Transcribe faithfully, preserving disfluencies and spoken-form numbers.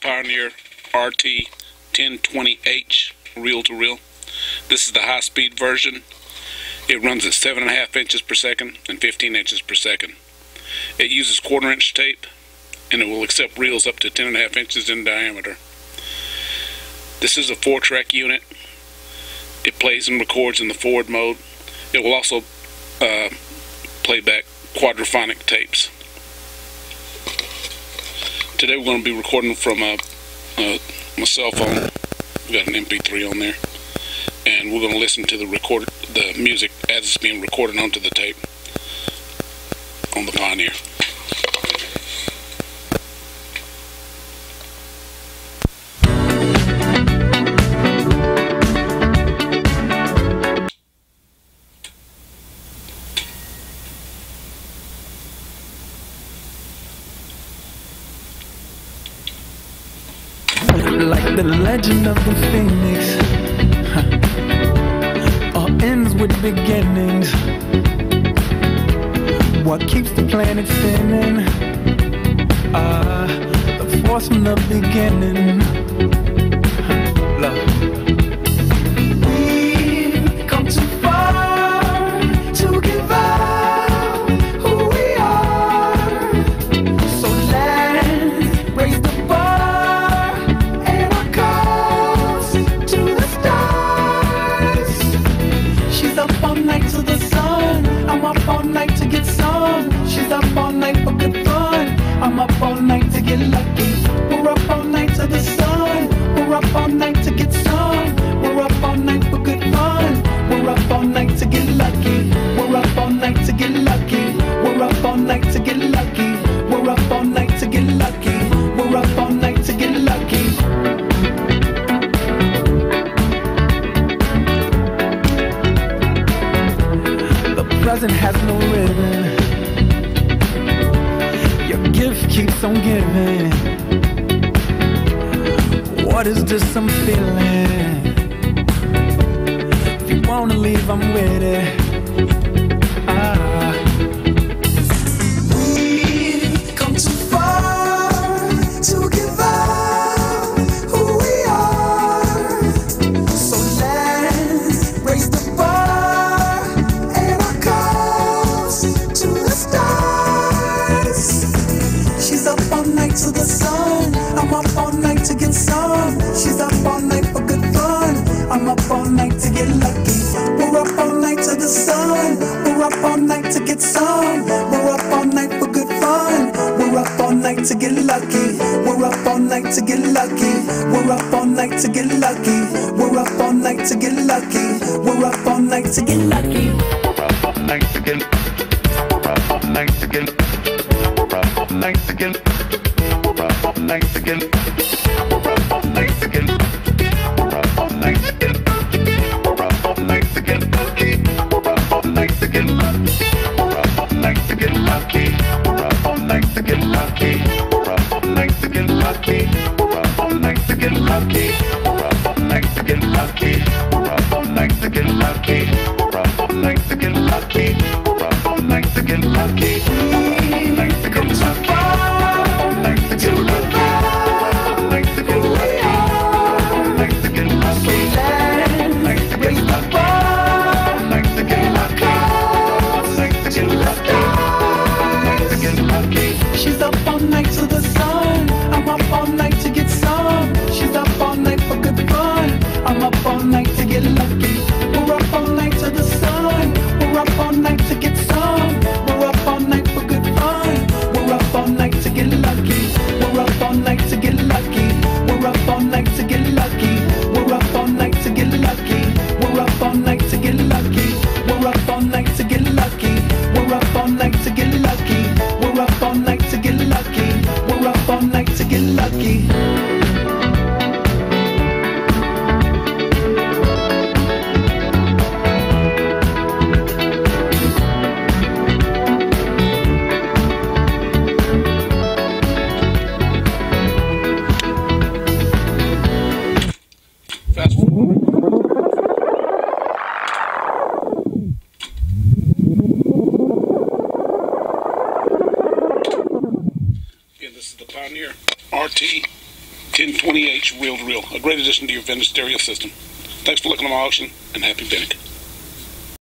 Pioneer R T ten twenty H reel-to-reel. This is the high-speed version. It runs at seven and a half inches per second and fifteen inches per second. It uses quarter inch tape, and it will accept reels up to ten and a half inches in diameter. This is a four track unit. It plays and records in the forward mode. It will also uh, play back quadraphonic tapes. Today we're going to be recording from a, uh, my cell phone. We've got an M P three on there, and we're going to listen to the record, the music as it's being recorded onto the tape on the Pioneer. Like the legend of the phoenix, huh. All ends with beginnings. What keeps the planet spinning? Ah, uh, the force from the beginning. Love. We've come too far to give up who we are. So let's raise the bar and our cause to the stars. She's up all night to the sun. I'm up all night to get some. She's up all night for good fun. I'm up all night to get lucky. We're up all night to the sun. We're up all night to get some. We're up all night for good fun. We're up all night to get lucky. We're up all night to get lucky. We're up all night to get lucky. We're up all night to get lucky. We're up all night to get lucky. The present has no ribbon. Your gift keeps on giving. What is this I'm feeling? If you wanna leave, I'm with it. Ah. We've come too far to give up who we are. So let's raise the bar and our cause to the stars. She's up all night to the sun. I'm up all night to get some. She's up all night for good fun. I'm up all night to get lucky. We're up all night to the sun. We're up all night to get some. We're up all night for good fun. We're up all night to get lucky. We're up all night to get lucky. We're up all night to get lucky. We're up all night to get lucky. We're up all night to get lucky. We're up all night to get. We're up all night to get. We're up all night to get. We're up all night to get. We're up all night to get. We're up all night to get. We're up all night to get lucky. We're up all night to get lucky. We're up all night to get lucky. We're up all night to get lucky. We're up all night to get lucky. We're up all night to get lucky. We're up all night to get lucky. We're up all night to get lucky. We're up all night to get lucky. We're up all night to get lucky. We're up all night to get lucky. She's up all night to the sun. I'm up all night to get some. She's up all night for good fun. I'm up all night to get lucky. We're up all night to the sun. We're up all night to get some. We're up all night for good fun. We're up all night to get lucky. We're up all night to get lucky. We're up all night to get lucky. We're up all night to get lucky. We're up all night to get lucky. We're up all night to get lucky. We're up all night to get lucky. We're up all night to get lucky. We're up all night to get lucky. Fast forward. Again, this is the Pioneer R T ten twenty H reel-to-reel, a great addition to your vintage stereo system. Thanks for looking at my auction, and happy bidding.